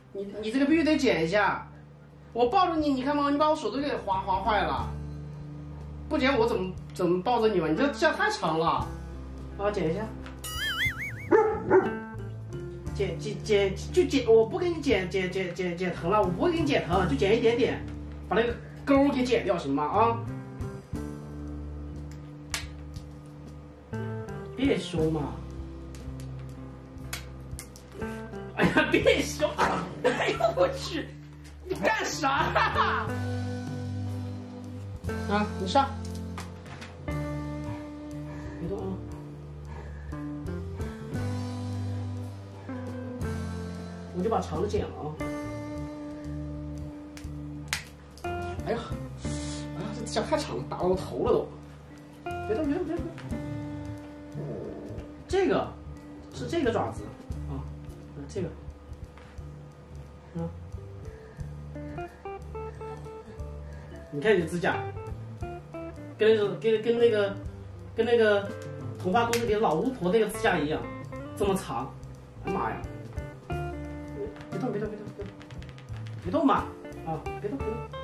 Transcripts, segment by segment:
你这个必须得剪一下。我抱着你，你看嘛，你把我手都给划坏了。不剪我怎么抱着你嘛？你这样太长了。帮我剪一下。剪，我不给你剪疼了，我不会给你剪疼，就剪一点点，把那个钩给剪掉，行吗？啊！别凶嘛！哎呀，别凶！哎呦我去，你干啥？啊，你上，别动啊！我就把肠子剪了啊！哎呀，这指甲太长了，打到我头了都！别动！这个是这个爪子啊，这个，你看你的指甲，跟那个童话故事里老巫婆那个指甲一样，这么长，哎妈呀！别动嘛！啊，别动！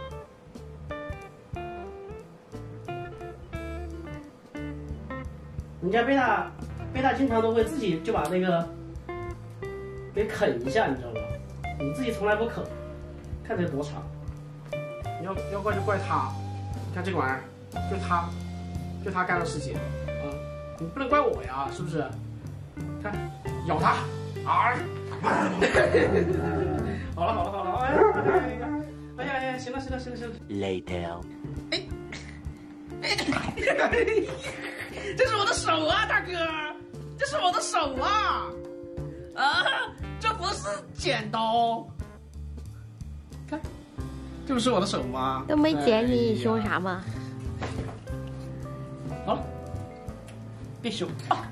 人家贝塔经常都会自己就把那个给啃一下，你知道吗？你自己从来不啃，看这多长！你要怪就怪他，你看这个玩意儿，就他干的事情啊！你不能怪我呀，是不是？看，咬他啊！好了，哎呀，行了。 Later。 这是我的手啊，大哥，这是我的手啊！啊，这不是剪刀，看，这不是我的手吗？ 都没剪你，凶啥嘛？ 好了，别凶啊！